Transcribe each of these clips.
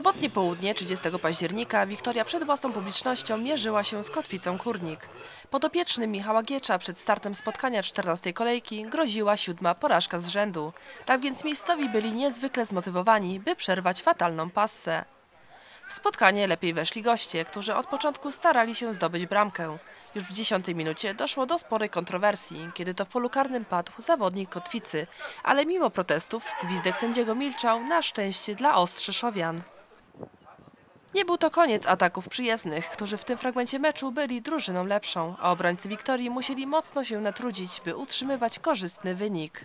sobotnie południe 30 października Wiktoria przed własną publicznością mierzyła się z Kotwicą Kórnik. Podopiecznym Michała Giecza przed startem spotkania 14. kolejki groziła 7. porażka z rzędu. Tak więc miejscowi byli niezwykle zmotywowani, by przerwać fatalną passę. W spotkanie lepiej weszli goście, którzy od początku starali się zdobyć bramkę. Już w 10 minucie doszło do sporej kontrowersji, kiedy to w polu karnym padł zawodnik Kotwicy, ale mimo protestów gwizdek sędziego milczał, na szczęście dla Ostrzeszowian. Nie był to koniec ataków przyjezdnych, którzy w tym fragmencie meczu byli drużyną lepszą, a obrońcy Wiktorii musieli mocno się natrudzić, by utrzymywać korzystny wynik.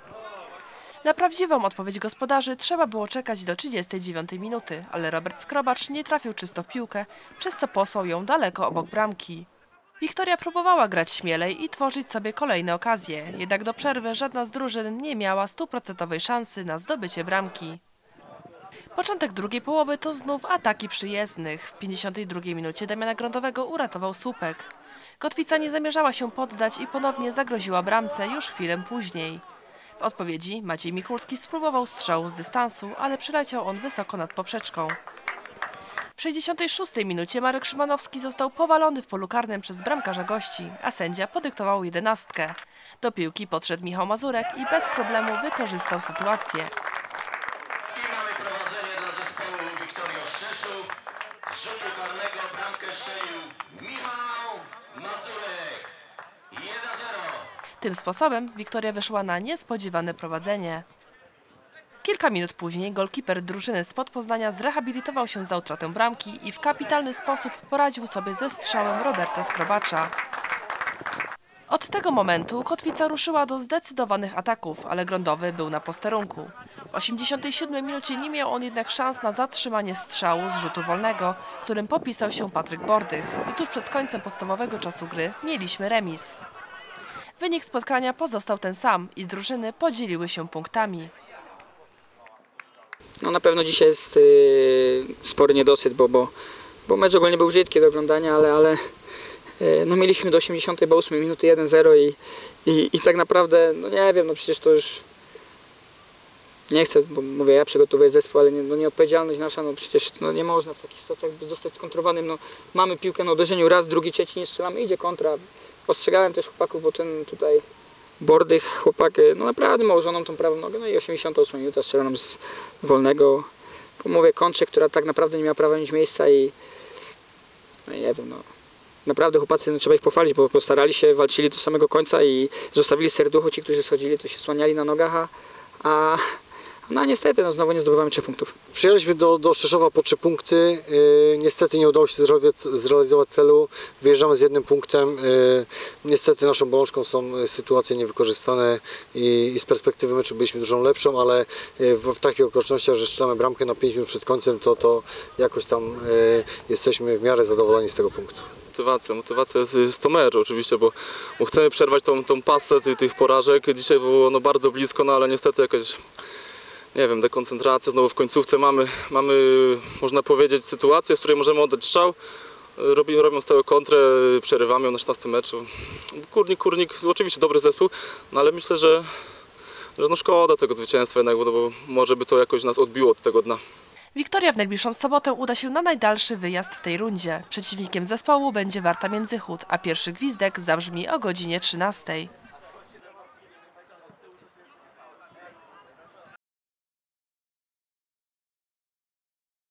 Na prawdziwą odpowiedź gospodarzy trzeba było czekać do 39 minuty, ale Robert Skrobacz nie trafił czysto w piłkę, przez co posłał ją daleko obok bramki. Wiktoria próbowała grać śmielej i tworzyć sobie kolejne okazje, jednak do przerwy żadna z drużyn nie miała 100% szansy na zdobycie bramki. Początek drugiej połowy to znów ataki przyjezdnych. W 52 minucie Damiana Grądowego uratował słupek. Kotwica nie zamierzała się poddać i ponownie zagroziła bramce już chwilę później. W odpowiedzi Maciej Mikulski spróbował strzału z dystansu, ale przyleciał on wysoko nad poprzeczką. W 66 minucie Marek Szymanowski został powalony w polu karnym przez bramkarza gości, a sędzia podyktował 11. Do piłki podszedł Michał Mazurek i bez problemu wykorzystał sytuację. I mamy prowadzenie dla zespołu Wiktorii Ostrzeszów. Z rzutu karnego bramkę strzelił Michał Mazurek. 1-0. Tym sposobem Wiktoria wyszła na niespodziewane prowadzenie. Kilka minut później golkiper drużyny spod Poznania zrehabilitował się za utratę bramki i w kapitalny sposób poradził sobie ze strzałem Roberta Skrobacza. Od tego momentu Kotwica ruszyła do zdecydowanych ataków, ale Grądowy był na posterunku. W 87 minucie nie miał on jednak szans na zatrzymanie strzału z rzutu wolnego, którym popisał się Patryk Bordych i tuż przed końcem podstawowego czasu gry mieliśmy remis. Wynik spotkania pozostał ten sam i drużyny podzieliły się punktami. No na pewno dzisiaj jest spory niedosyt, bo mecz ogólnie był brzydki do oglądania, ale no mieliśmy do 88 minuty 1-0 i tak naprawdę, no nie wiem, no przecież to już nie chcę, bo mówię, ja przygotowuję zespół, ale nieodpowiedzialność nasza, no przecież no nie można w takich sytuacjach zostać skontrowanym, no mamy piłkę na uderzeniu, raz, drugi, trzeci, nie strzelamy, idzie kontra. Ostrzegałem też chłopaków, bo ten tutaj Bordych, chłopak, no naprawdę ma ułożoną tą prawą nogę, no i 88 minuta strzela nam z wolnego, mówię, kontrze, która tak naprawdę nie miała prawa mieć miejsca i no nie wiem, no naprawdę chłopacy, no, trzeba ich pochwalić, bo postarali się, walczyli do samego końca i zostawili serducho, ci, którzy schodzili, to się słaniali na nogach, no niestety, no znowu nie zdobywamy 3 punktów. Przyjechaliśmy do Szczeszowa po 3 punkty, niestety nie udało się zrealizować celu, wyjeżdżamy z 1 punktem, niestety naszą bolączką są sytuacje niewykorzystane i z perspektywy meczu byliśmy dużo lepszą, ale w takich okolicznościach, że strzelamy bramkę na 5 minut przed końcem, to jakoś tam jesteśmy w miarę zadowoleni z tego punktu. Motywacja jest to mecz oczywiście, bo chcemy przerwać tą passę tych porażek. Dzisiaj było no bardzo blisko, no ale niestety jakaś, nie wiem, dekoncentracja, znowu w końcówce mamy można powiedzieć, sytuację, z której możemy oddać strzał. Robią z tego kontrę, przerywamy ją na 16 meczu. Kórnik oczywiście dobry zespół, no ale myślę, że no szkoda tego zwycięstwa jednak, bo może by to jakoś nas odbiło od tego dna. Wiktoria w najbliższą sobotę uda się na najdalszy wyjazd w tej rundzie. Przeciwnikiem zespołu będzie Warta Międzychód, a pierwszy gwizdek zabrzmi o godzinie 13.